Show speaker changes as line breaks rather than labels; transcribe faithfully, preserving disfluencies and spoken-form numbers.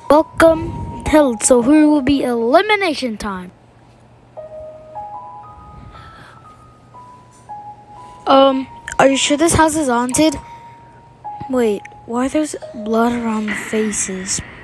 Welcome. Hell, so here will be elimination time. Um, are you sure this house is haunted? Wait, why there's blood around the faces?